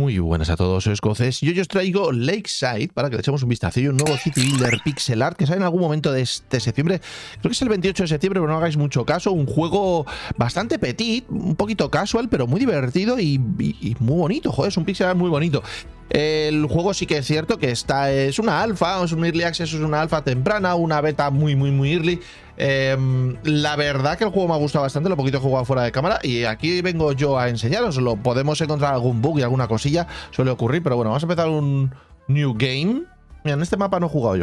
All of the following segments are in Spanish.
Muy buenas a todos, soy Escoces y hoy os traigo Lakeside para que le echemos un vistacillo, un nuevo City Builder Pixel Art que sale en algún momento de septiembre, creo que es el 28 de septiembre, pero no hagáis mucho caso, un juego bastante petit, un poquito casual, pero muy divertido y muy bonito, joder, es un pixel art muy bonito. El juego sí que es cierto que es una alfa, es un early access, es una alfa temprana, una beta muy early. La verdad que el juego me ha gustado bastante, lo poquito que he jugado fuera de cámara, y aquí vengo yo a enseñaroslo. Podemos encontrar algún bug y alguna cosilla, suele ocurrir, pero bueno, vamos a empezar un new game. Mira, en este mapa no he jugado yo.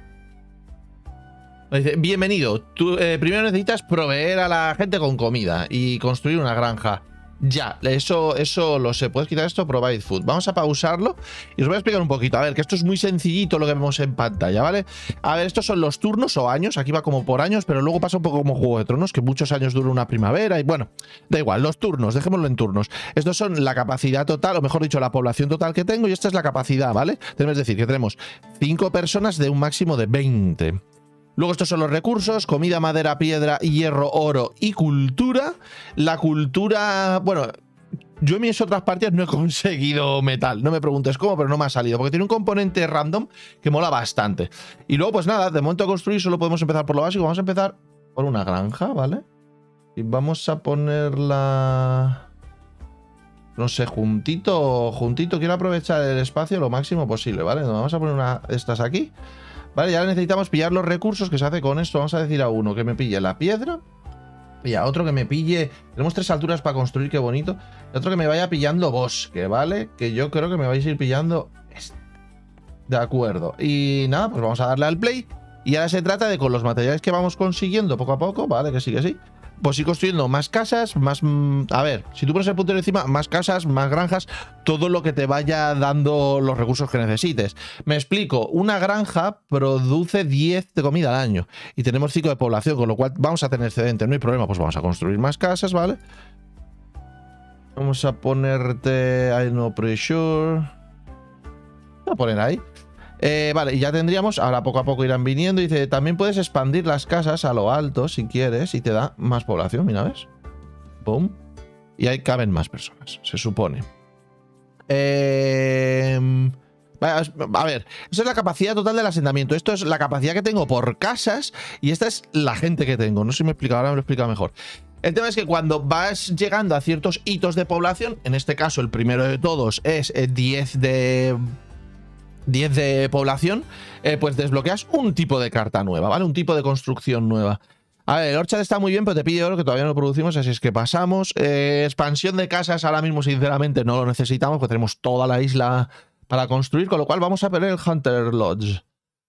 Dice, bienvenido, tú primero necesitas proveer a la gente con comida y construir una granja. Ya, eso lo sé. Puedes quitar esto, provide food. Vamos a pausarlo y os voy a explicar un poquito. A ver, que esto es muy sencillito lo que vemos en pantalla, ¿vale? A ver, estos son los turnos o años. Aquí va como por años, pero luego pasa un poco como Juego de Tronos, que muchos años dura una primavera y bueno, da igual, los turnos, dejémoslo en turnos. Estos son la capacidad total, o mejor dicho, la población total que tengo y esta es la capacidad, ¿vale? Es decir, que tenemos 5 personas de un máximo de 20. Luego estos son los recursos, comida, madera, piedra, hierro, oro y cultura. La cultura, bueno, yo en mis otras partidas no he conseguido metal, no me preguntes cómo, pero no me ha salido, porque tiene un componente random que mola bastante. Y luego pues nada, de momento a construir solo podemos empezar por lo básico, vamos a empezar por una granja, ¿vale? Y vamos a ponerla, no sé, juntito, quiero aprovechar el espacio lo máximo posible, ¿vale? Vamos a poner una de estas aquí. Vale, ya necesitamos pillar los recursos que se hace con esto. Vamos a decir a uno que me pille la piedra y a otro que me pille... Tenemos 3 alturas para construir, qué bonito. Y otro que me vaya pillando bosque, ¿vale? Que yo creo que me vais a ir pillando este. De acuerdo. Y nada, pues vamos a darle al play. Y ahora se trata de con los materiales que vamos consiguiendo poco a poco, ¿vale? Que sí. Pues ir construyendo más casas, más... A ver, si tú pones el puntero encima, más casas, más granjas, todo lo que te vaya dando los recursos que necesites. Me explico, una granja produce 10 de comida al año y tenemos 5 de población, con lo cual vamos a tener excedente, no hay problema, pues vamos a construir más casas, ¿vale? Vamos a ponerte... I no pressure... Voy a poner ahí. Vale, y ya tendríamos, ahora poco a poco irán viniendo. Y dice, también puedes expandir las casas a lo alto si quieres y te da más población, mira, ¿ves? Boom. Y ahí caben más personas, se supone. A ver, eso es la capacidad total del asentamiento. Esto es la capacidad que tengo por casas y esta es la gente que tengo. No sé si me explica, ahora me lo explica mejor. El tema es que cuando vas llegando a ciertos hitos de población, en este caso el primero de todos es 10 de población, pues desbloqueas un tipo de carta nueva, ¿vale? Un tipo de construcción nueva. A ver, el Orchard está muy bien, pero te pide oro que todavía no lo producimos, así es que pasamos. Expansión de casas ahora mismo, sinceramente, no lo necesitamos, porque tenemos toda la isla para construir, con lo cual vamos a poner el Hunter Lodge.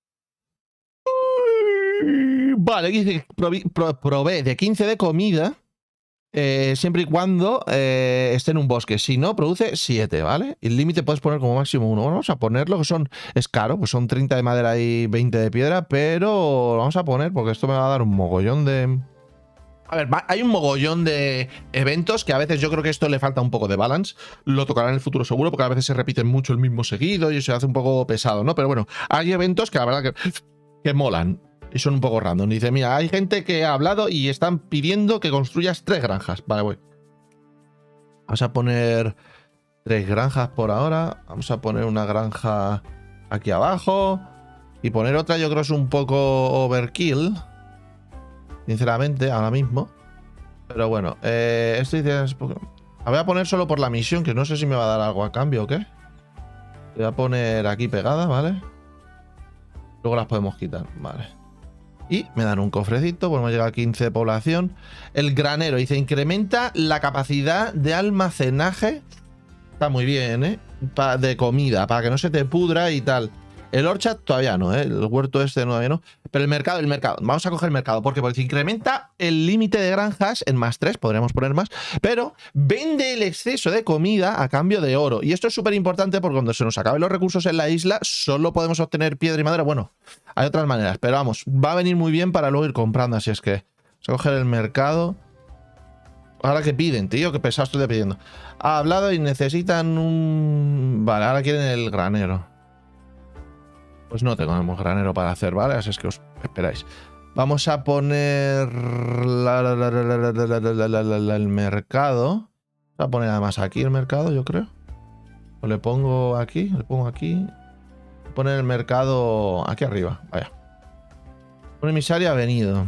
Vale, dice provee de 15 de comida, siempre y cuando esté en un bosque. Si no, produce 7, ¿vale? Y el límite puedes poner como máximo 1. Bueno, vamos a ponerlo, que es caro, pues son 30 de madera y 20 de piedra, pero lo vamos a poner porque esto me va a dar un mogollón de... A ver, hay un mogollón de eventos que a veces yo creo que esto le falta un poco de balance. Lo tocará en el futuro seguro, porque a veces se repiten mucho el mismo seguido y se hace un poco pesado, ¿no? Pero bueno, hay eventos que la verdad que molan. Y son un poco random. Dice, mira, hay gente que ha hablado y están pidiendo que construyas 3 granjas. Vale, voy. Vamos a poner 3 granjas por ahora. Vamos a poner una granja aquí abajo. Y poner otra yo creo es un poco overkill. Sinceramente, ahora mismo. Pero bueno, esto dice... La voy a poner solo por la misión, que no sé si me va a dar algo a cambio o qué. Voy a poner aquí pegada, ¿vale? Luego las podemos quitar, vale. Y me dan un cofrecito, podemos llegar a 15 de población. El granero, dice, incrementa la capacidad de almacenaje. Está muy bien, ¿eh? De comida, para que no se te pudra y tal. El orchard todavía no, ¿eh? El huerto este todavía no. Pero el mercado. Vamos a coger el mercado. ¿Por qué? Porque incrementa el límite de granjas en +3, podríamos poner más. Pero vende el exceso de comida a cambio de oro. Y esto es súper importante porque cuando se nos acaben los recursos en la isla, solo podemos obtener piedra y madera. Bueno, hay otras maneras, pero vamos, va a venir muy bien para luego ir comprando. Así es que vamos a coger el mercado. Ahora que piden, tío, que pesado estoy pidiendo. Ha hablado y necesitan un... Vale, ahora quieren el granero. Pues no tenemos granero para hacer, ¿vale? Así es que os esperáis. Vamos a poner el mercado. Voy a poner además aquí el mercado, yo creo. O le pongo aquí, le pongo aquí. Poner el mercado aquí arriba, vaya. Un emisario ha venido.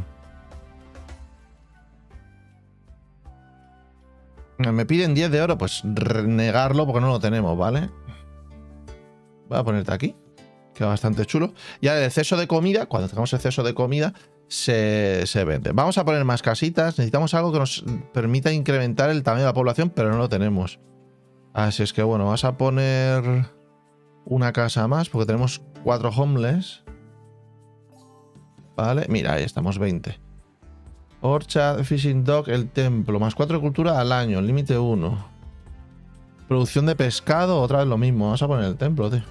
Me piden 10 de oro, pues negarlo porque no lo tenemos, ¿vale? Voy a ponerte aquí. Queda bastante chulo. Ya el exceso de comida, cuando tengamos exceso de comida, se vende. Vamos a poner más casitas. Necesitamos algo que nos permita incrementar el tamaño de la población, pero no lo tenemos. Así es que bueno, vamos a poner una casa más, porque tenemos 4 homeless. Vale, mira, ahí estamos, 20. Orchard, Fishing Dock, el templo. Más 4 de cultura al año, límite 1. Producción de pescado, otra vez lo mismo. Vamos a poner el templo, tío.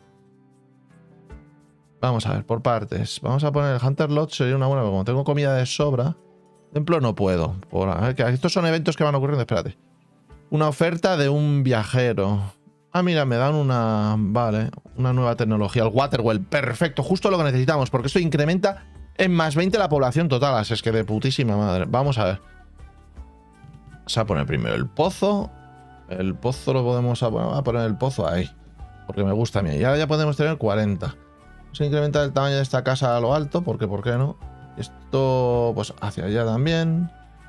Vamos a ver, por partes. Vamos a poner el Hunter Lodge, sería una buena, porque como tengo comida de sobra. Templo no puedo. A ver, que estos son eventos que van ocurriendo, espérate. Una oferta de un viajero. Ah, mira, me dan una... Vale, una nueva tecnología. El Waterwell, perfecto, justo lo que necesitamos, porque esto incrementa en más 20 la población total. Así es que de putísima madre. Vamos a ver. Vamos a poner primero el pozo. El pozo lo podemos... Bueno, a poner el pozo ahí, porque me gusta a mí. Y ahora ya podemos tener 40. Vamos a incrementar el tamaño de esta casa a lo alto, porque ¿por qué no? Esto, pues hacia allá también.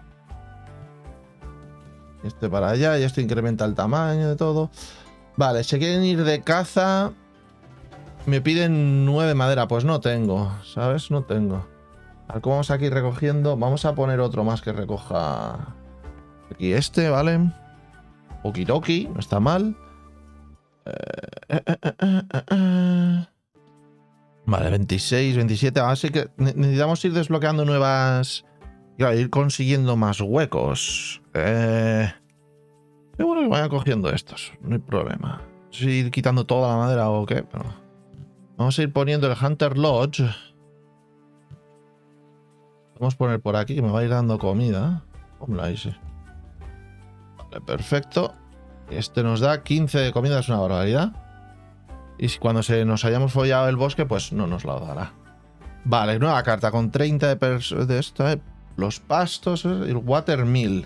Este para allá, y esto incrementa el tamaño de todo. Vale, se quieren ir de caza. Me piden 9 madera, pues no tengo, ¿sabes? No tengo. A ver cómo vamos aquí recogiendo. Vamos a poner otro más que recoja aquí este, ¿vale? Okidoki, no está mal. Vale, 26, 27. Así que necesitamos ir desbloqueando nuevas... Claro, ir consiguiendo más huecos. Qué bueno que vayan cogiendo estos, no hay problema. No sé si ir quitando toda la madera o qué, pero... Vamos a ir poniendo el Hunter Lodge. Vamos a poner por aquí, que me va a ir dando comida. ¿Cómo la hice? Vale, perfecto. Este nos da 15 de comida, es una barbaridad. Y si cuando nos hayamos follado el bosque, pues no nos lo dará. Vale, nueva carta con 30 de esta. Los pastos, el Watermill.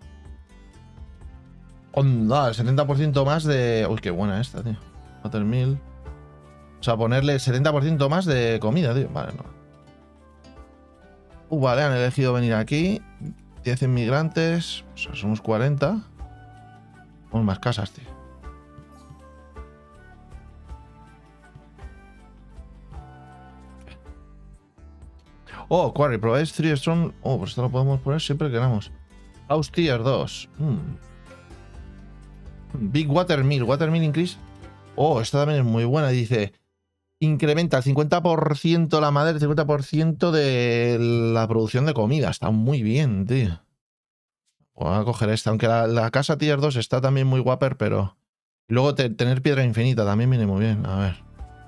Onda, el 70% más de... Uy, qué buena esta, tío. Watermill. O sea, ponerle el 70% más de comida, tío. Vale, no. Vale, han elegido venir aquí. 10 inmigrantes. O sea, somos 40. Somos más casas, tío. Oh, Quarry, provides 3 strong. Oh, pues esto lo podemos poner siempre que queramos. House Tier 2. Big Watermill. Watermill increase. Oh, esta también es muy buena. Dice... Incrementa el 50% la madera, el 50% de la producción de comida. Está muy bien, tío. Voy a coger esta. Aunque la casa Tier 2 está también muy guaper, pero... Y luego tener piedra infinita también viene muy bien. A ver.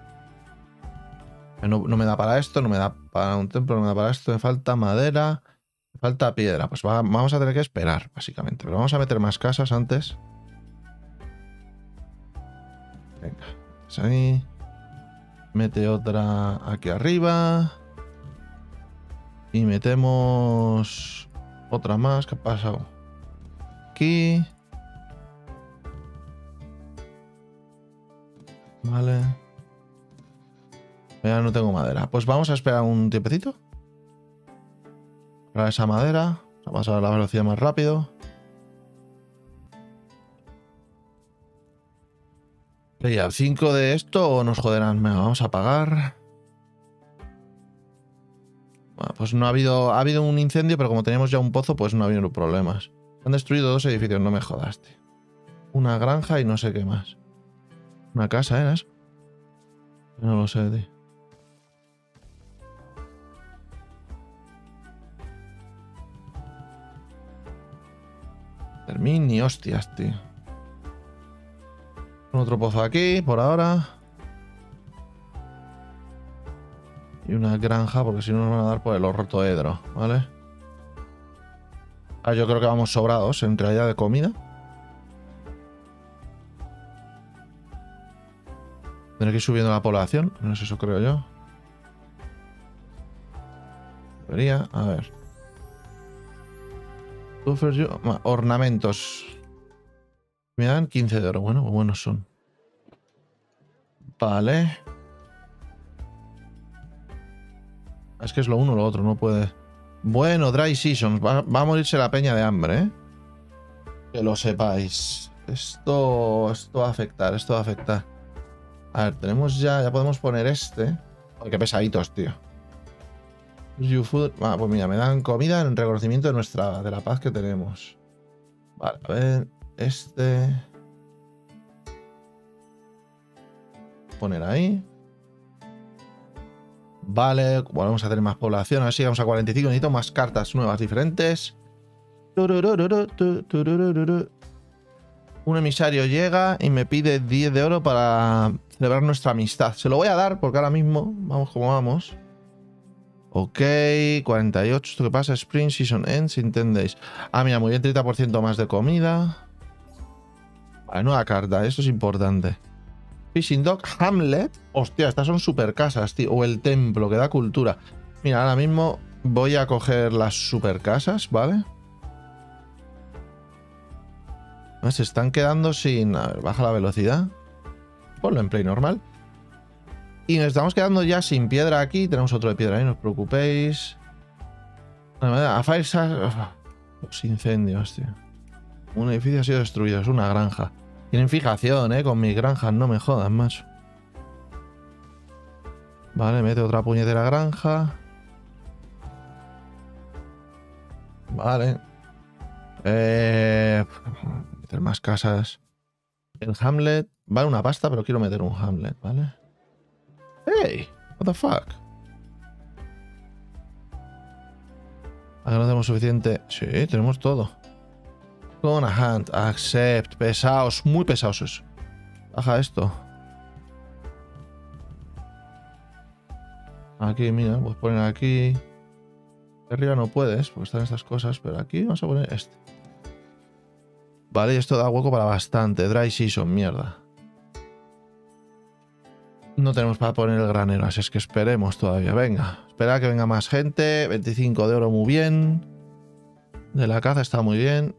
No me da para esto, no me da para un templo, no me da para esto. Me falta madera, me falta piedra. Pues vamos a tener que esperar, básicamente. Pero vamos a meter más casas antes. Venga. Es ahí. Mete otra aquí arriba. Y metemos otra más. ¿Qué ha pasado? Aquí. Vale. Ya no tengo madera. Pues vamos a esperar un tiempecito. Para esa madera. Vamos a ver la velocidad más rápido. Ya, 5 de esto o nos joderán. Venga, vamos a pagar. Bueno, pues no ha habido un incendio, pero como teníamos ya un pozo, pues no ha habido problemas. Han destruido 2 edificios, no me jodaste. Una granja y no sé qué más. Una casa, ¿era eso? No lo sé, tío. Termini, hostias, tío. Otro pozo aquí, por ahora. Y una granja, porque si no nos van a dar por el ortoedro, ¿vale? Ah, yo creo que vamos sobrados entre allá de comida. Tendré que ir subiendo la población, no sé, eso creo yo. Debería, a ver. Ornamentos. Me dan 15 de oro, bueno, buenos son. Vale. Es que es lo uno o lo otro, no puede. Bueno, Dry Seasons. Va a morirse la peña de hambre, ¿eh? Que lo sepáis. Esto va a afectar, esto va a afectar. A ver, tenemos ya podemos poner este. Ay, qué pesaditos, tío. Food. Ah, pues mira, me dan comida en reconocimiento de la paz que tenemos. Vale, a ver, este. Poner ahí. Vale, volvemos a tener más población. Ahora sí, vamos a 45. Necesito más cartas nuevas, diferentes. Un emisario llega y me pide 10 de oro para celebrar nuestra amistad. Se lo voy a dar porque ahora mismo vamos como vamos. Ok, 48. ¿Esto qué pasa? Spring Season Ends in 10 days. Ah, mira, muy bien, 30% más de comida. Vale, nueva carta, esto es importante. Fishing Dock, Hamlet. Hostia, estas son super casas, tío. O el templo, que da cultura. Mira, ahora mismo voy a coger las super casas, ¿vale? Se están quedando sin... A ver, baja la velocidad. Ponlo en play normal. Y nos estamos quedando ya sin piedra aquí. Tenemos otro de piedra ahí, no os preocupéis. A Fire... Los incendios, tío. Un edificio ha sido destruido, es una granja. Tienen fijación, con mis granjas, no me jodas, macho. Vale, mete otra puñetera granja. Vale. Meter más casas. El Hamlet. Vale una pasta, pero quiero meter un Hamlet, ¿vale? ¡Hey! What the fuck. Ahora no tenemos suficiente. Sí, tenemos todo. Con a hand, accept, pesados, muy pesados eso. Baja esto. Aquí, mira, pues poner aquí. Arriba no puedes, porque están estas cosas, pero aquí vamos a poner este. Vale, y esto da hueco para bastante. Dry Season, mierda. No tenemos para poner el granero, así es que esperemos todavía. Venga, espera que venga más gente. 25 de oro, muy bien. De la caza está muy bien.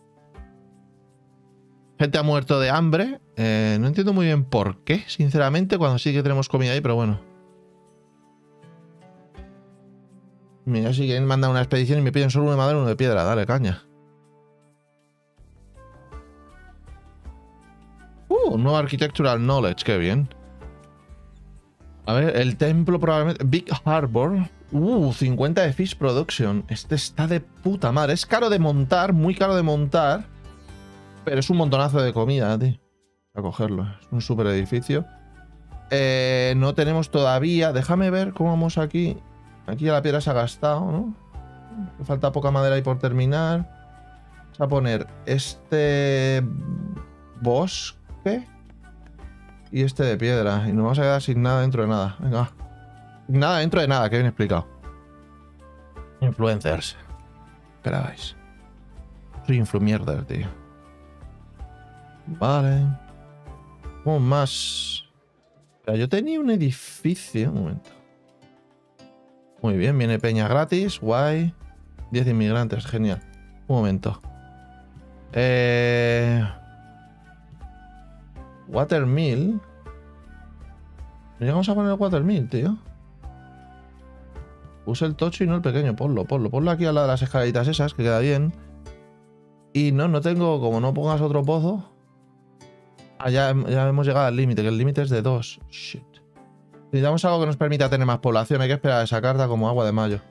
Gente ha muerto de hambre. No entiendo muy bien por qué, sinceramente, cuando sí que tenemos comida ahí, pero bueno. Mira, si quieren mandar una expedición y me piden solo uno de madera y uno de piedra. Dale, caña. Nuevo Architectural Knowledge, qué bien. A ver, el templo probablemente... Big Harbor. 50 de Fish Production. Este está de puta madre. Es caro de montar, muy caro de montar. Pero es un montonazo de comida, tío. A cogerlo. Es un super edificio. No tenemos todavía... Déjame ver cómo vamos aquí. Aquí ya la piedra se ha gastado, ¿no? Falta poca madera ahí por terminar. Vamos a poner este... bosque. Y este de piedra. Y nos vamos a quedar sin nada dentro de nada. Venga. Sin nada dentro de nada, que bien explicado. Influencers. Esperabais. Soy influmierder, tío. Vale. ¿Cómo más? Pero yo tenía un edificio. Un momento. Muy bien, viene peña gratis. Guay. 10 inmigrantes, genial. Un momento. Watermill. ¿No llegamos a poner el Watermill, tío? Puse el tocho y no el pequeño. Ponlo aquí al lado de las escaleritas esas, que queda bien. Y no tengo... Como no pongas otro pozo... ya hemos llegado al límite, que el límite es de 2. Shit. Necesitamos algo que nos permita tener más población. Hay que esperar a esa carta como agua de mayo.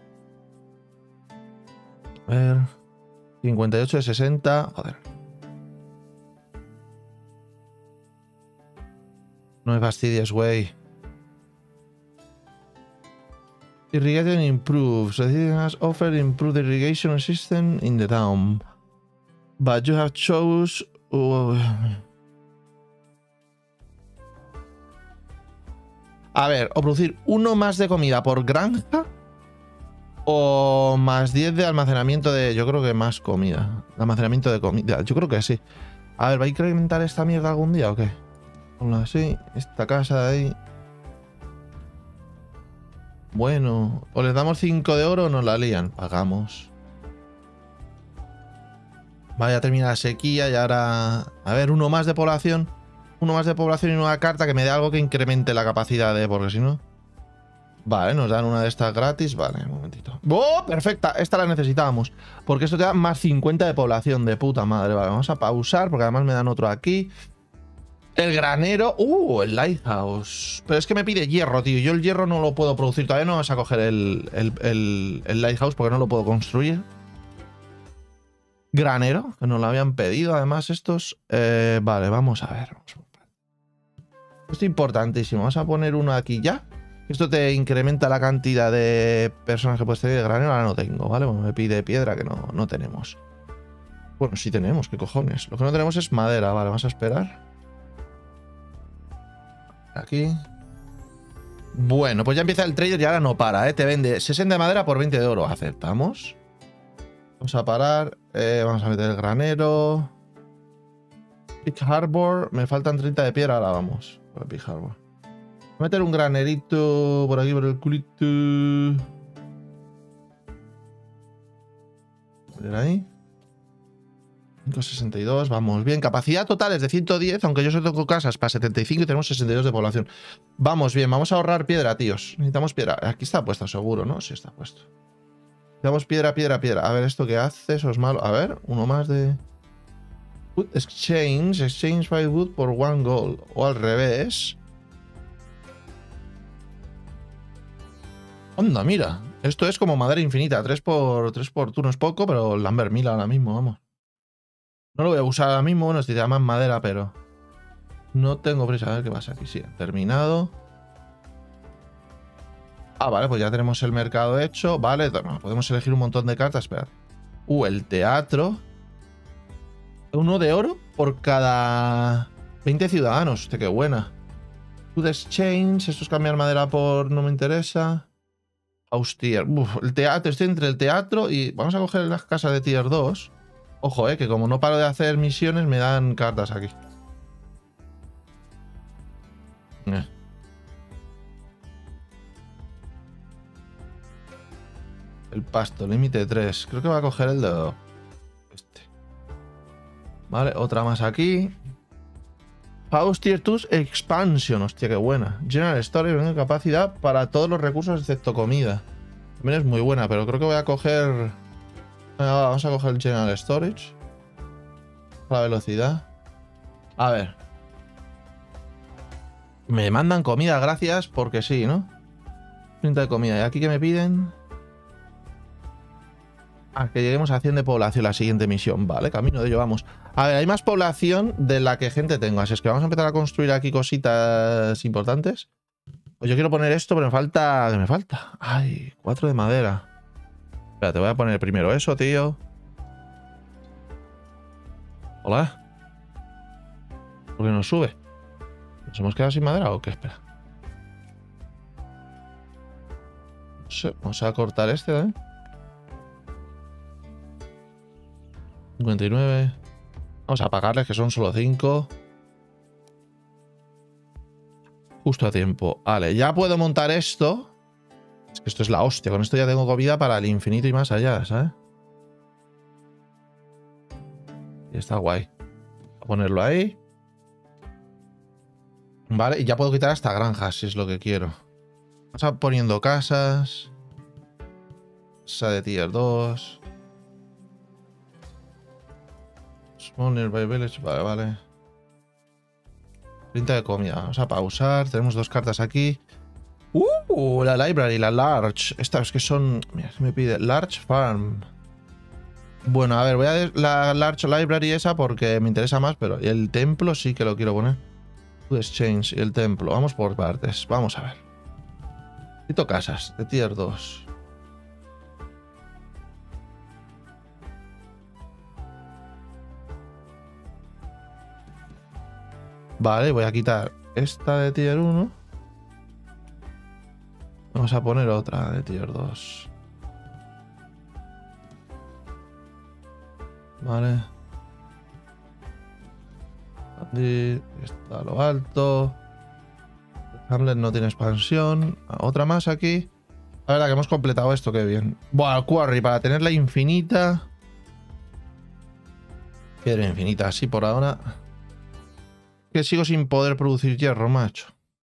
A ver... 58 de 60... Joder. No me fastidies, güey. Irrigation improves. The city has offered improved irrigation system in the town. But you have chose... A ver, o producir uno más de comida por granja o más 10 de almacenamiento de... Yo creo que más comida. Almacenamiento de comida. Yo creo que sí. A ver, ¿va a incrementar esta mierda algún día o qué? Ponlo así. Esta casa de ahí. Bueno. O les damos 5 de oro o nos la lían. Pagamos. Vaya, termina la sequía y ahora... A ver, uno más de población. Uno más de población y una carta que me dé algo que incremente la capacidad de... Porque si no... Vale, nos dan una de estas gratis. Vale, un momentito. ¡Oh! Perfecta. Esta la necesitábamos. Porque esto te da más 50 de población. De puta madre. Vale, vamos a pausar porque además me dan otro aquí. El granero. El lighthouse. Pero es que me pide hierro, tío. Yo el hierro no lo puedo producir. Todavía no vamos a coger el lighthouse porque no lo puedo construir. Granero, que nos lo habían pedido además estos. Vale, vamos a ver. Esto es importantísimo. Vamos a poner uno aquí ya. Esto te incrementa la cantidad de personas que puedes tener de granero. Ahora no tengo, ¿vale? Bueno, me pide piedra que no tenemos. Bueno, sí tenemos, ¿qué cojones? Lo que no tenemos es madera. Vale, vamos a esperar. Aquí. Bueno, pues ya empieza el trader y ahora no para, ¿eh? Te vende 60 de madera por 20 de oro. Aceptamos. Vamos a parar. Vamos a meter el granero. Big Harbor. Me faltan 30 de piedra. Ahora vamos. Por el Big Harbor. Voy a meter un granerito por aquí, por el culito. Poner ahí. 562. Vamos bien. Capacidad total es de 110, aunque yo solo tengo casas para 75 y tenemos 62 de población. Vamos bien. Vamos a ahorrar piedra, tíos. Necesitamos piedra. Aquí está puesto seguro, ¿no? Sí está puesto. Necesitamos piedra, piedra, piedra. A ver, ¿esto qué hace? Eso es malo. A ver, uno más de... Wood exchange. Exchange by wood por 1 gold. O al revés. Onda, mira. Esto es como madera infinita. 3 por turno es poco, pero Lambert 1000 ahora mismo, vamos. No lo voy a usar ahora mismo. Bueno, necesita más madera, pero... No tengo prisa. A ver qué pasa aquí. Sí, terminado. Ah, vale, pues ya tenemos el mercado hecho. Vale, podemos elegir un montón de cartas. Esperad. El teatro. 1 de oro por cada 20 ciudadanos. Hostia, qué buena. Food exchange. Esto es cambiar madera por... No me interesa. Austere. El teatro. Estoy entre el teatro y... Vamos a coger las casas de tier 2. Ojo, que como no paro de hacer misiones, me dan cartas aquí. El pasto, límite 3. Creo que va a coger el de... Este. Vale, otra más aquí. House Tier 2 Expansion. Hostia, qué buena. General Storage, venga, capacidad para todos los recursos excepto comida. También es muy buena, pero creo que voy a coger... Vamos a coger el General Storage. La velocidad. A ver. Me mandan comida, gracias, porque sí, ¿no? 30 de comida. ¿Y aquí qué me piden? Que lleguemos a 100 de población la siguiente misión. Vale, camino de ello vamos. A ver, hay más población de la que gente tengo. Así es que vamos a empezar a construir aquí cositas importantes. Pues yo quiero poner esto, pero me falta... ¿Qué me falta? Ay, 4 de madera. Espera, te voy a poner primero eso, tío. Hola. ¿Por qué no sube? ¿Nos hemos quedado sin madera o qué? Espera. No sé, vamos a cortar este también. 59. Vamos a pagarles, que son solo 5. Justo a tiempo. Vale, ya puedo montar esto. Es que esto es la hostia. Con esto ya tengo comida para el infinito y más allá, ¿sabes? Y está guay. Voy a ponerlo ahí. Vale, y ya puedo quitar hasta granjas, si es lo que quiero. Vamos a poniendo casas. Casa de tier 2. Small nearby village. Vale, vale. 30 de comida. Vamos a pausar. Tenemos 2 cartas aquí. La library, la large. Estas que son... Mira, se me pide large farm. Bueno, a ver, voy a la large library esa porque me interesa más, pero el templo sí que lo quiero poner. Food exchange y el templo. Vamos por partes. Vamos a ver. Necesito casas de tier 2. Vale, voy a quitar esta de tier 1. Vamos a poner otra de tier 2. Vale. Está a lo alto. Hamlet no tiene expansión. Otra más aquí. La verdad que hemos completado esto, qué bien. Buah, Quarry, para tenerla infinita. Piedra infinita, así por ahora. Que sigo sin poder producir hierro, macho.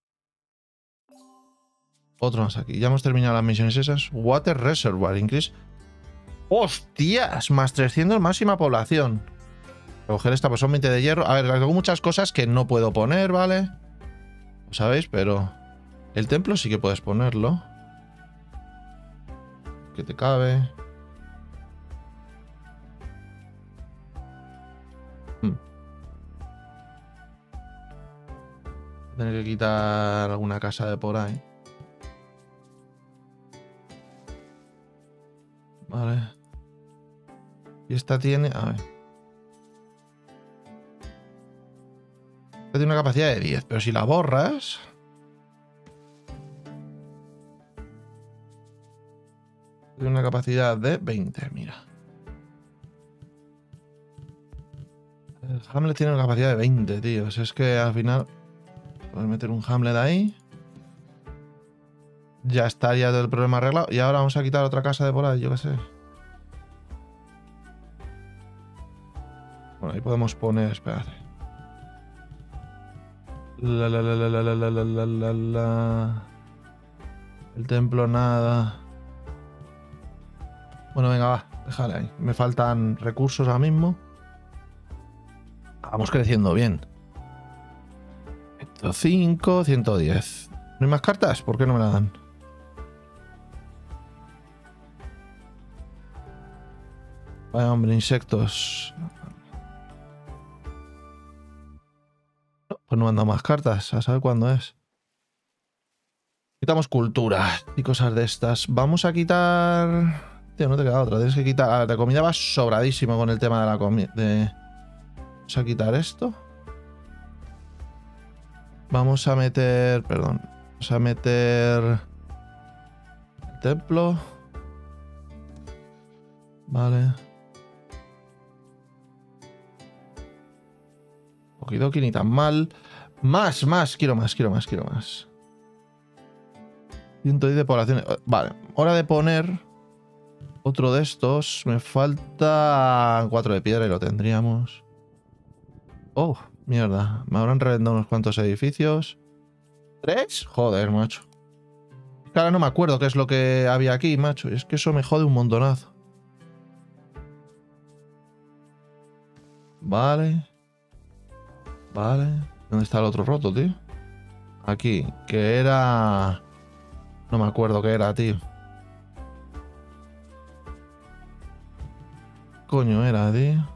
Otro más aquí. Ya hemos terminado las misiones esas. Water Reservoir. Increase. ¡Hostias! Más 300 máxima población. Coger esta, pues son 20 de hierro. A ver, tengo muchas cosas que no puedo poner, ¿vale? Lo sabéis, pero... El templo sí que puedes ponerlo. Que te cabe. Tener que quitar alguna casa de por ahí. Vale. Y esta tiene... A ver. Esta tiene una capacidad de 10, pero si la borras... Tiene una capacidad de 20, mira. El Hamlet tiene una capacidad de 20, tíos. Es que al final... Puedes meter un Hamlet ahí. Ya estaría el problema arreglado. Y ahora vamos a quitar otra casa de por ahí, yo qué sé. Bueno, ahí podemos poner... Espérate. El templo nada. Bueno, venga, va. Déjale ahí. Me faltan recursos ahora mismo. Vamos creciendo bien. 105, 110. ¿No hay más cartas? ¿Por qué no me la dan? Vaya hombre, insectos. No, pues no me han dado más cartas. A saber cuándo es. Quitamos cultura y cosas de estas. Vamos a quitar... Tío, no te queda otra. Tienes que quitar... A ver, la comida va sobradísimo con el tema de la comida. Vamos a quitar esto. Vamos a meter... Perdón. Vamos a meter... El templo. Vale. Okidoki, ni tan mal. Más. Quiero más. 110 de población. Vale. Hora de poner otro de estos. Me falta 4 de piedra y lo tendríamos. Oh, mierda. Me habrán reventado unos cuantos edificios. ¿3? Joder, macho. Claro, no me acuerdo qué es lo que había aquí, macho. Es que eso me jode un montonazo. Vale. ¿Dónde está el otro roto, tío? Aquí. Que era... No me acuerdo qué era, tío. Coño era, tío.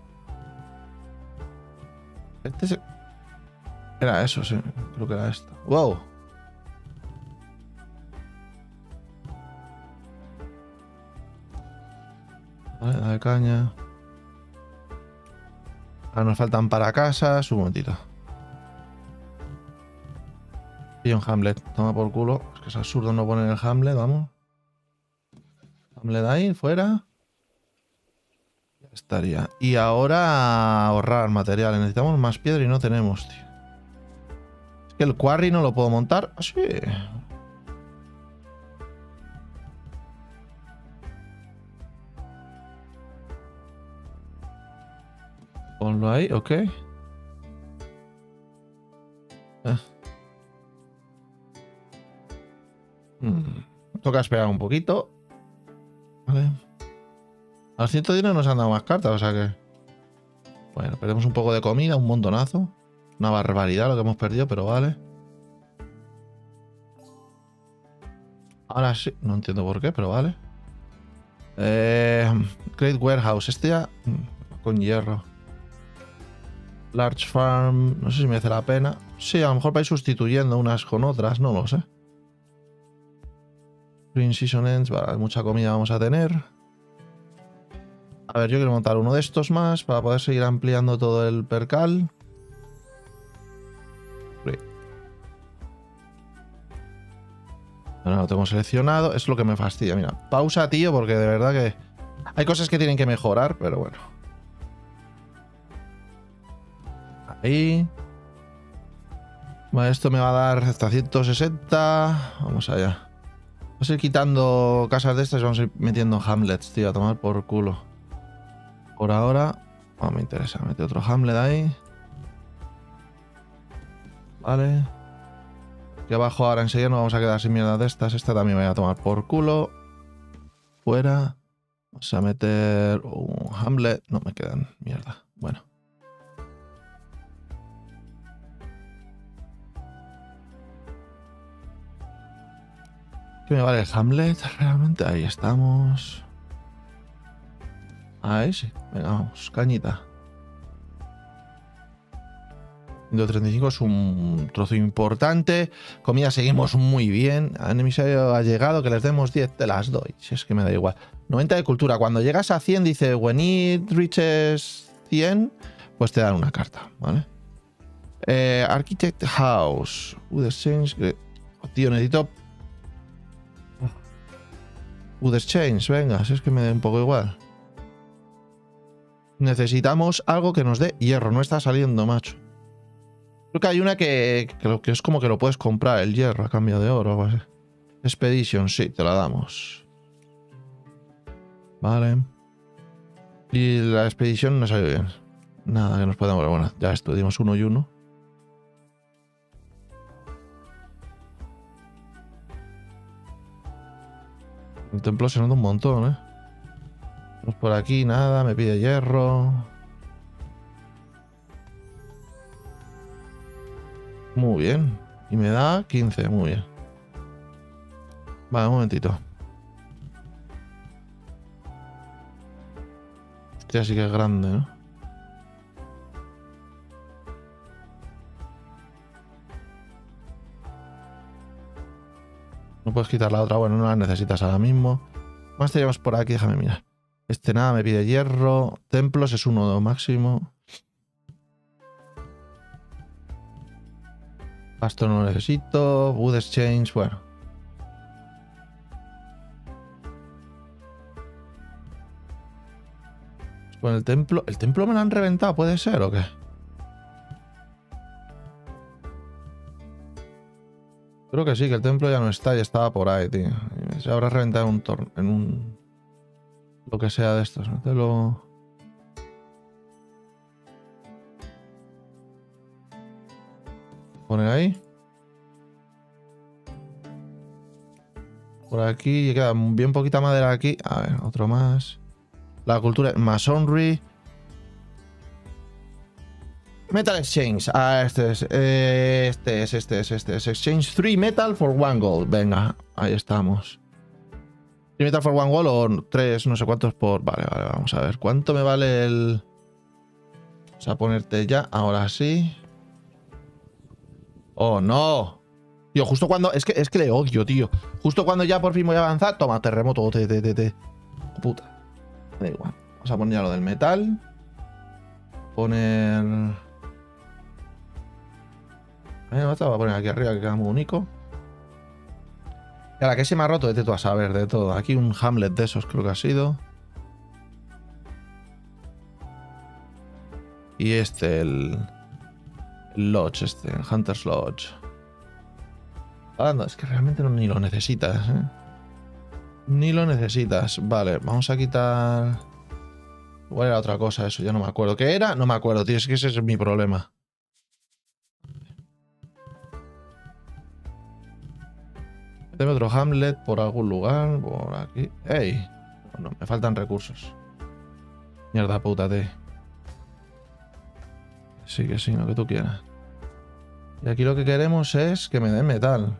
Era eso, sí. Creo que era esto. ¡Wow! Vale, dale caña. Ahora nos faltan para casas. Un momentito. Y un Hamlet. Toma por culo. Es que es absurdo no poner el Hamlet, vamos. Hamlet ahí, fuera. Ya estaría. Y ahora ahorrar materiales. Necesitamos más piedra y no tenemos, tío. Es que el quarry no lo puedo montar. Ah, sí. Ponlo ahí, ok. Toca esperar un poquito. Vale. A los 110 no nos han dado más cartas, o sea que... Bueno, perdemos un poco de comida, un montonazo. Una barbaridad lo que hemos perdido, pero vale. Ahora sí, no entiendo por qué, pero vale. Great Warehouse, este ya... Con hierro. Large Farm, no sé si merece la pena. Sí, a lo mejor para ir sustituyendo unas con otras, no lo sé. Green Season Ends, vale, mucha comida vamos a tener. A ver, yo quiero montar uno de estos más para poder seguir ampliando todo el percal. Bueno, lo tengo seleccionado. Es lo que me fastidia. Mira, pausa, tío, porque de verdad que hay cosas que tienen que mejorar, pero bueno. Ahí. Vale, esto me va a dar hasta 160. Vamos allá. Vamos a ir quitando casas de estas y vamos a ir metiendo hamlets, tío, a tomar por culo. Por ahora... No me interesa, mete otro hamlet ahí. Vale. Aquí abajo ahora enseguida nos vamos a quedar sin mierda de estas. Esta también me voy a tomar por culo. Fuera. Vamos a meter un Hamlet. No me quedan mierda. Bueno. ¿Qué me vale el Hamlet realmente? Ahí estamos. Ahí sí. Venga, vamos. Cañita. 135 es un trozo importante. Comida seguimos muy bien. A emisario ha llegado, que les demos 10, te las doy. Si es que me da igual. 90 de cultura. Cuando llegas a 100 dice, when it reaches 100, pues te dan una carta, ¿vale? Architect House. Wood Exchange. Oh, tío, necesito... Wood Exchange, venga, si es que me da un poco igual. Necesitamos algo que nos dé hierro. No está saliendo, macho. Creo que hay una que es como que lo puedes comprar, el hierro a cambio de oro o algo así. Expedition, sí, te la damos. Vale. Y la expedición no salió bien. Nada que nos podamos... Bueno, ya estudiamos uno y uno. El templo se nota un montón, ¿eh? Vamos por aquí, nada, me pide hierro. Muy bien. Y me da 15, muy bien. Vale, un momentito. Hostia, sí que es grande, ¿no? No puedes quitar la otra. Bueno, no la necesitas ahora mismo. Más tenemos por aquí, déjame mirar. Este nada, me pide hierro. Templos es uno máximo. Pasto no lo necesito. Wood Exchange, bueno. Con el templo. ¿El templo me lo han reventado? ¿Puede ser o qué? Creo que sí, que el templo ya no está y estaba por ahí, tío. Se habrá reventado en un... Lo que sea de estos. ¿No? Te lo... Poner ahí. Por aquí queda bien poquita madera aquí. A ver, otro más. La cultura Masonry. Metal Exchange. Ah, este es. Exchange 3 metal for 1 gold. Venga, ahí estamos. 3 metal for 1 gold o 3, no sé cuántos por... Vale, vamos a ver. ¿Cuánto me vale el...? Vamos a ponerte ya. Ahora sí. ¡Oh, no! Tío, justo cuando... Es que le odio, tío. Justo cuando ya por fin voy a avanzar... Toma, terremoto. Puta. Da igual. Vamos a poner ya lo del metal. Poner... Voy a poner aquí arriba que queda muy único. Y ahora que se me ha roto, de tú a saber de todo. Aquí un Hamlet de esos creo que ha sido. Y este, el Lodge, el Hunter's Lodge. Anda, es que realmente ni lo necesitas, ¿eh? Ni lo necesitas. Vale, vamos a quitar... ¿Cuál era otra cosa eso? Ya no me acuerdo. ¿Qué era? No me acuerdo, tío. Es que ese es mi problema. Deme otro Hamlet por algún lugar. Por aquí. ¡Ey! No, me faltan recursos. Mierda puta, tío. Sí, que sí, lo que tú quieras. Y aquí lo que queremos es que me den metal.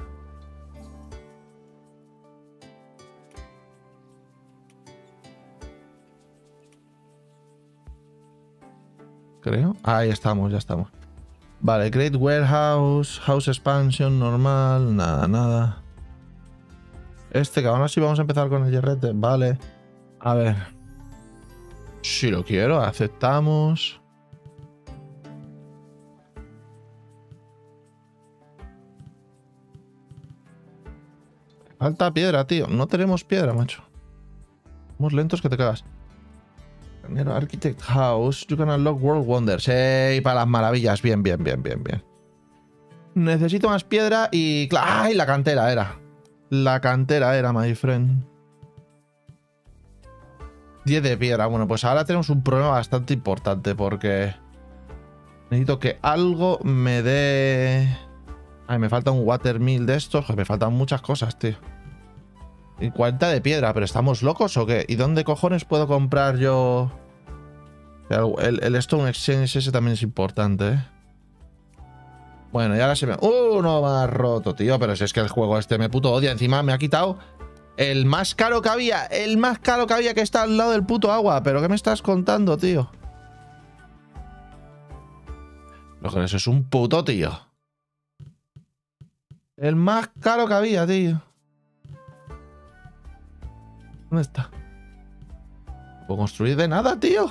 Creo. Ahí estamos, ya estamos. Vale, Great Warehouse, House Expansion, normal, nada. Que aún así vamos a empezar con el hierrete. Vale. A ver. Si lo quiero, aceptamos. Falta piedra, tío. No tenemos piedra, macho. Somos lentos que te cagas. Architect House. You can unlock World Wonders. ¡Ey! Para las maravillas. Bien. Necesito más piedra y... ¡Ay! La cantera era. La cantera era, my friend. 10 de piedra. Bueno, pues ahora tenemos un problema bastante importante porque... Necesito que algo me dé... Ay, me falta un watermill de estos. Joder, me faltan muchas cosas, tío. Y 40 de piedra, ¿pero estamos locos o qué? ¿Y dónde cojones puedo comprar yo...? El Stone Exchange ese también es importante, ¿eh? Bueno, y ahora se me... no me ha roto, tío. Pero si es que el juego este me puto odia. Encima me ha quitado el más caro que había. El más caro que había, que está al lado del puto agua. ¿Pero qué me estás contando, tío? Lo que eso es un puto, tío. El más caro que había, tío. ¿Dónde está? No puedo construir de nada, tío.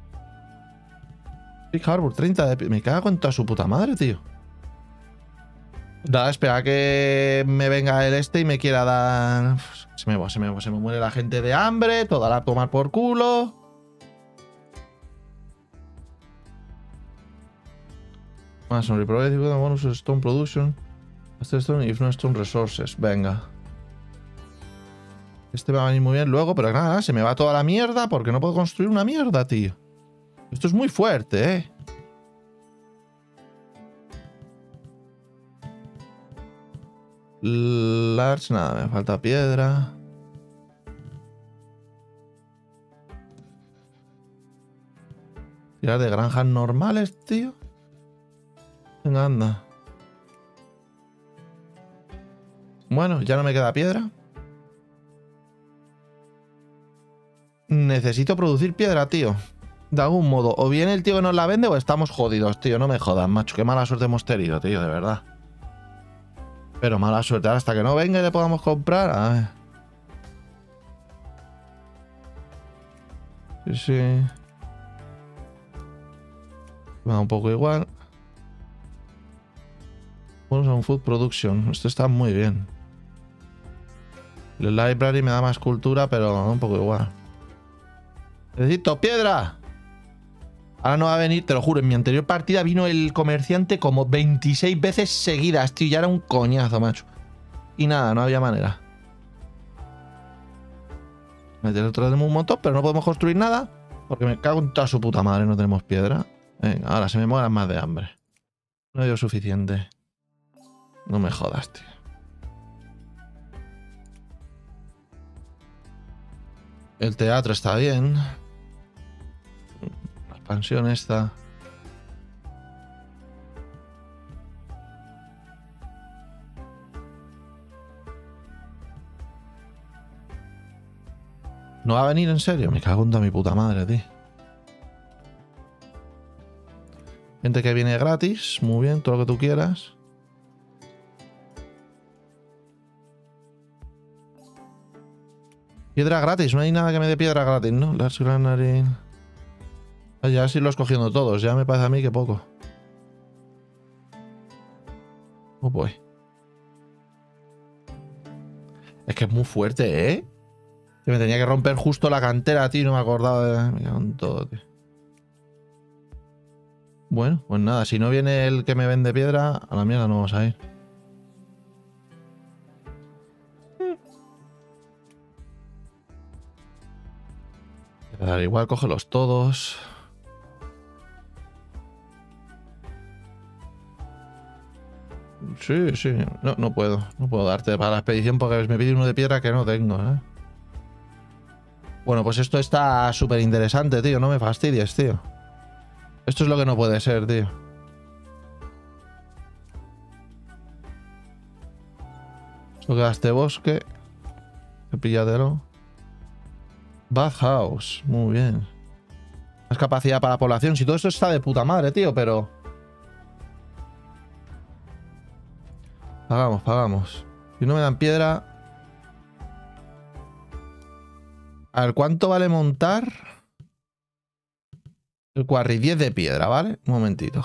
Big Harbor, 30 de... Me cago en toda su puta madre, tío. Nada, espera que me venga el este y me quiera dar... Se me muere la gente de hambre. Toda la tomar por culo. Más on reproduce bonus stone production. Stone if no stone resources. Venga. Este va a venir muy bien luego, pero nada, se me va toda la mierda porque no puedo construir una mierda, tío. Esto es muy fuerte, ¿eh? Large, nada, me falta piedra. Tirar de granjas normales, tío. Venga, anda. Bueno, ya no me queda piedra. Necesito producir piedra, tío. De algún modo. O bien el tío que nos la vende o estamos jodidos, tío. No me jodas, macho. Qué mala suerte hemos tenido, tío, de verdad. Pero mala suerte. Hasta que no venga y le podamos comprar. A ver. Sí. Me da un poco igual. Vamos a un food production. Esto está muy bien. El library me da más cultura, pero me da un poco igual. Necesito piedra. Ahora no va a venir, te lo juro. En mi anterior partida vino el comerciante como 26 veces seguidas, tío. Ya era un coñazo, macho. Y nada, no había manera. Tenemos un montón, pero no podemos construir nada. Porque me cago en toda su puta madre, no tenemos piedra. Venga, ahora se me mueran más de hambre. No dio suficiente. No me jodas, tío. El teatro está bien. La expansión está... ¿No va a venir en serio? Me cago en toda mi puta madre, tío. Gente que viene gratis. Muy bien, todo lo que tú quieras. Piedra gratis. No hay nada que me dé piedra gratis, ¿no? Las Granary... Ya sí los cogiendo todos. Ya me parece a mí que poco. Oh boy. Es que es muy fuerte, ¿eh? Que me tenía que romper justo la cantera, tío. No me acordaba de... Me cago en todo, tío. Bueno, pues nada. Si no viene el que me vende piedra, a la mierda no vamos a ir. Me da igual, cógelos todos. Sí, sí. No, no puedo. No puedo darte para la expedición porque me pide uno de piedra que no tengo, ¿eh? Bueno, pues esto está súper interesante, tío. No me fastidies, tío. Esto es lo que no puede ser, tío. Esto queda este bosque. Pilladero. Bathhouse. Muy bien. Más capacidad para la población. Si todo esto está de puta madre, tío, pero... Pagamos, pagamos. Si no me dan piedra... A ver, ¿cuánto vale montar? El quarry, 10 de piedra, ¿vale? Un momentito.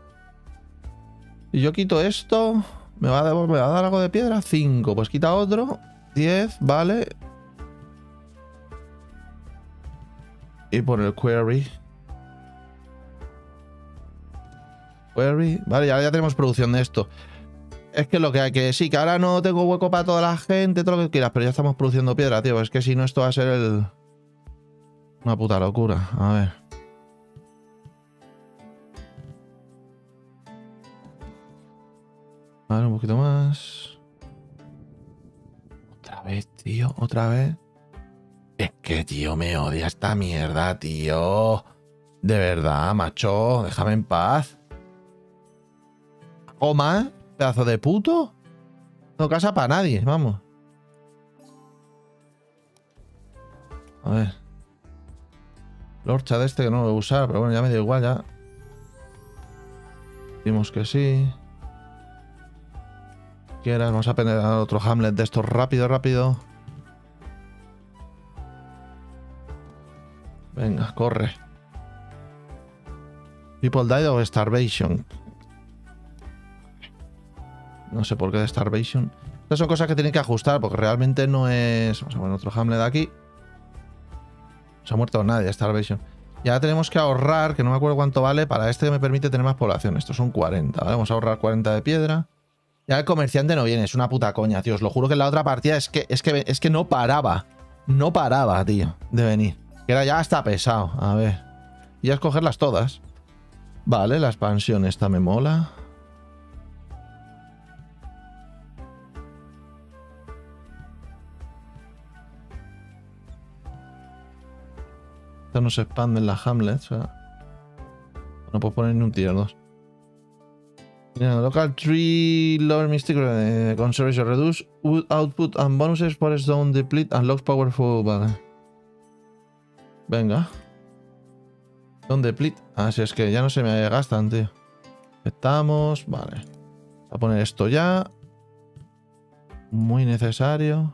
Si yo quito esto... ¿Me va a dar algo de piedra? 5. Pues quita otro. 10, vale. Y por el query. Query. Vale, ya tenemos producción de esto. Es que lo que hay que... Sí, que ahora no tengo hueco para toda la gente, todo lo que quieras, pero ya estamos produciendo piedra, tío. Es que si no, esto va a ser el... Una puta locura. A ver. Vale, un poquito más. Otra vez, tío, otra vez. Es que, tío, me odia esta mierda, tío. De verdad, macho, déjame en paz. ¿O más? ¿Pedazo de puto? No casa para nadie, vamos. A ver. Lorcha de este que no lo voy a usar, pero bueno, ya me da igual, ya. Decimos que sí. Quieras, vamos a poner otro Hamlet de estos rápido, rápido. Venga, corre. People died of starvation. No sé por qué de starvation. Estas son cosas que tienen que ajustar, porque realmente no es... Vamos a poner otro Hamlet aquí. No se ha muerto nadie, starvation. Ya tenemos que ahorrar, que no me acuerdo cuánto vale, para este que me permite tener más población. Estos son 40, ¿vale? Vamos a ahorrar 40 de piedra. Ya el comerciante no viene, es una puta coña, tío. Os lo juro que en la otra partida es que no paraba. No paraba, tío, de venir. Que era ya hasta pesado. A ver. Y a escogerlas todas. Vale, la expansión esta me mola. Estas no se expanden las Hamlets, o sea, no puedo poner ni un tier 2. Local tree lower mystic conservation reduce wood output and bonuses forest zone deplete and locks powerful. Vale. Venga. Zone deplete. Ah, si es que ya no se me gastan, tío. Estamos. Vale. Voy a poner esto ya. Muy necesario.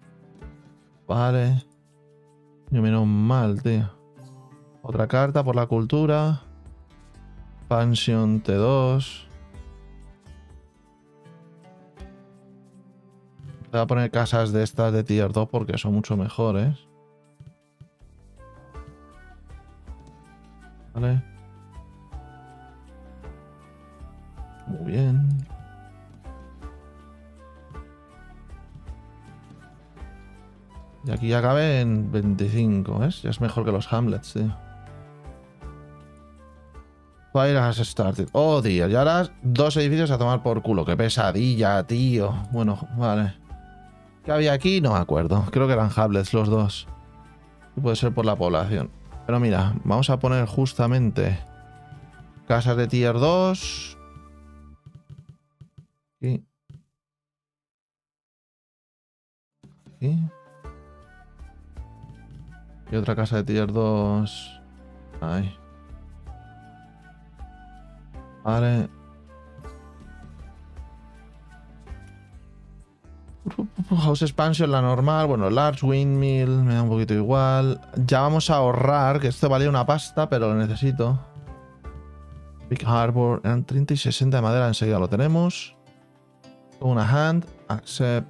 Vale. Y menos mal, tío. Otra carta por la cultura. Expansión T2. Voy a poner casas de estas de tier 2 porque son mucho mejores. Vale. Muy bien. Y aquí ya cabe en 25, ¿ves? Ya es mejor que los Hamlets, tío. Fire has started. Oh, tío. Y ahora 2 edificios a tomar por culo. Qué pesadilla, tío. Bueno, vale. ¿Qué había aquí? No me acuerdo. Creo que eran Hamlets los dos. Puede ser por la población. Pero mira, vamos a poner justamente casas de tier 2. Aquí. Aquí. Y otra casa de tier 2. Ahí. Vale. House Expansion, la normal. Bueno, Large Windmill, me da un poquito igual. Ya vamos a ahorrar, que esto valía una pasta, pero lo necesito. Big Harbor, eran 30 y 60 de madera, enseguida lo tenemos. Una hand, accept.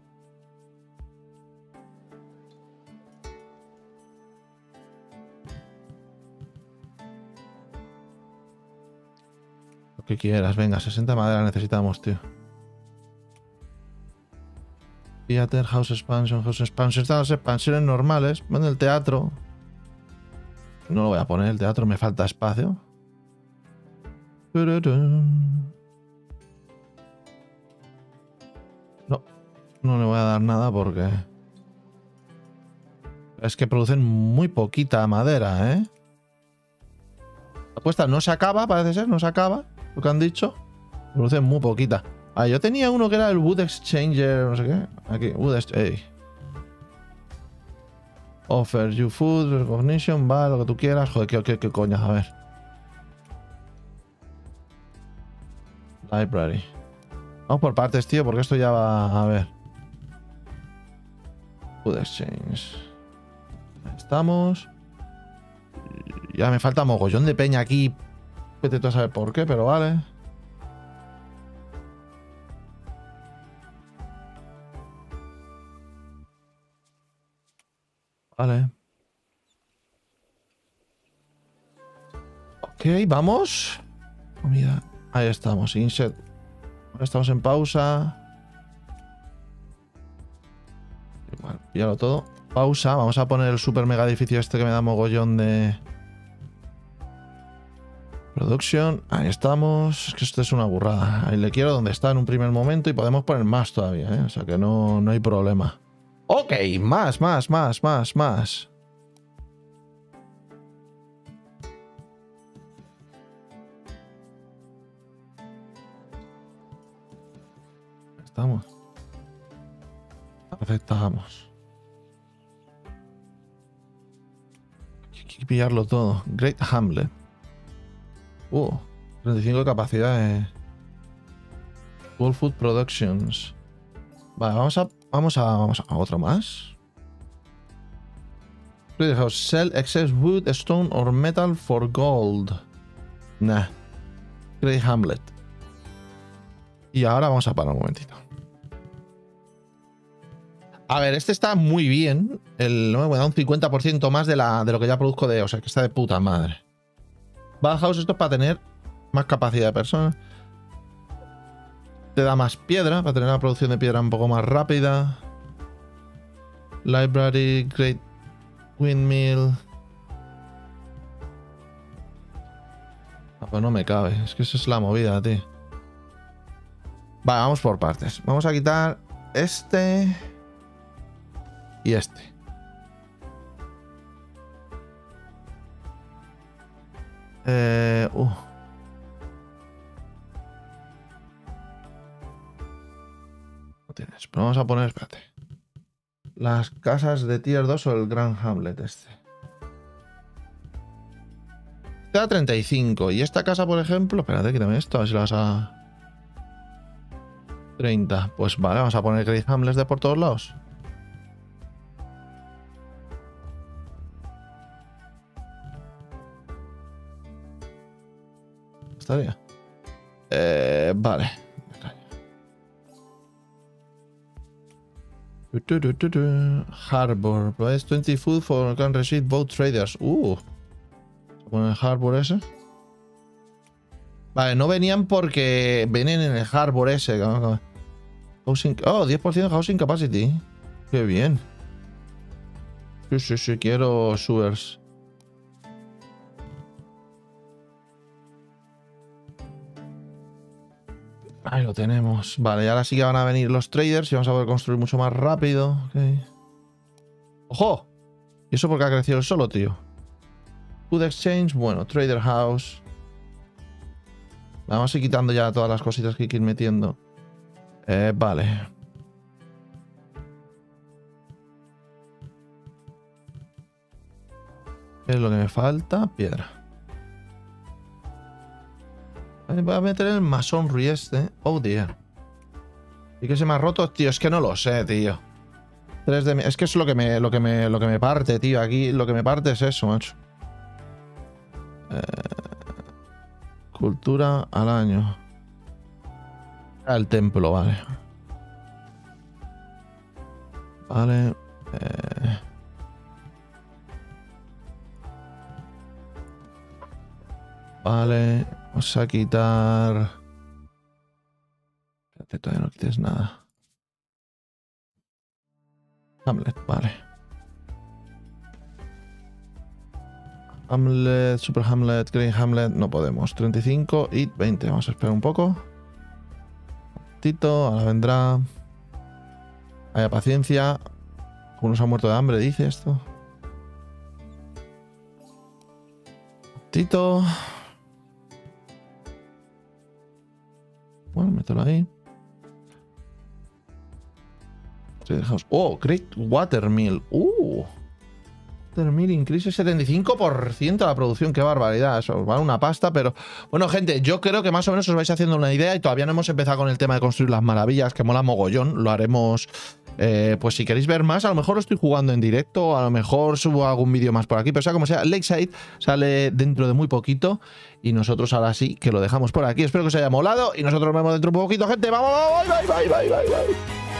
Lo que quieras, venga, 60 de madera necesitamos, tío. Theater, House Expansion, House Expansion. Estas las expansiones normales. Bueno, el teatro. No lo voy a poner, el teatro me falta espacio. No, no le voy a dar nada porque... Es que producen muy poquita madera, ¿eh? La apuesta no se acaba, parece ser, no se acaba. Lo que han dicho. Producen muy poquita. Ah, yo tenía uno que era el Wood Exchanger, no sé qué. Aquí, Wood Exchanger. Offer you food, recognition, va, lo que tú quieras. Joder, qué coño, a ver. Library. Vamos por partes, tío, porque esto ya va... A ver. Wood Exchange. Ahí estamos. Ya me falta mogollón de peña aquí. Vete tú a saber por qué, pero vale. Vale. Ok, vamos. Comida. Ahí estamos. Insert. Ahora estamos en pausa. Igual, píllalo todo. Pausa. Vamos a poner el super mega edificio este que me da mogollón de Production, ahí estamos. Es que esto es una burrada. Ahí le quiero donde está en un primer momento y podemos poner más todavía, ¿eh? O sea que no hay problema. Ok, más. Estamos. Aceptamos. Hay que pillarlo todo. Great Hamlet. 35 de capacidad. World Food Productions. Vale, vamos a otro más. Sell excess wood, stone or metal for gold. Nah. Great Hamlet. Y ahora vamos a parar un momentito. A ver, este está muy bien. Me da un 50% más de lo que ya produzco o sea, que está de puta madre. Bauhaus, esto es para tener más capacidad de personas. Te da más piedra, para tener la producción de piedra un poco más rápida. Library, Great Windmill. Pues no me cabe. Es que esa es la movida, tío. Vale, vamos por partes. Vamos a quitar este y este. No tienes. Pero vamos a poner, espérate. Las casas de Tier 2 o el Grand Hamlet este. Te da 35. Y esta casa, por ejemplo, espérate, quítame esto, a ver si la vas a... 30. Pues vale, vamos a poner Great Hamlet de por todos lados. Estaría. Vale. Harbor. Provides 20 food for can receive boat traders. ¿Pone el harbor ese? Vale, no venían porque vienen en el harbor ese. Housing, 10% de housing capacity. Qué bien. Sí, quiero sewers. Ahí lo tenemos. Vale, y ahora sí que van a venir los traders y vamos a poder construir mucho más rápido. Okay. ¡Ojo! ¿Y eso porque ha crecido el solo, tío? Food Exchange, bueno, Trader House. Vamos a ir quitando ya todas las cositas que hay que ir metiendo. Vale. ¿Qué es lo que me falta? Piedra. Voy a meter el masonry este. Oh, dear. ¿Y qué se me ha roto? Tío, es que no lo sé, tío. 3 de... Es que es lo que me parte, tío. Aquí lo que me parte es eso, macho. Cultura al año. El templo, vale. Vale. Vale. Vamos a quitar... Espérate, todavía no quites nada. Hamlet, vale. Hamlet, Super Hamlet, Green Hamlet, no podemos. 35 y 20. Vamos a esperar un poco. Tito, ahora vendrá. Haya paciencia. Uno se ha muerto de hambre, dice esto. Tito. Bueno, mételo ahí. Oh, Great Watermill. Watermill increase 75% la producción. Qué barbaridad. Eso vale una pasta, pero... Bueno, gente, yo creo que más o menos os vais haciendo una idea y todavía no hemos empezado con el tema de construir las maravillas, que mola mogollón. Lo haremos... pues si queréis ver más, a lo mejor lo estoy jugando en directo, a lo mejor subo algún vídeo más por aquí, pero sea como sea, Lakeside sale dentro de muy poquito y nosotros ahora sí que lo dejamos por aquí. Espero que os haya molado y nosotros nos vemos dentro de un poquito, gente. ¡Vamos! ¡Bye!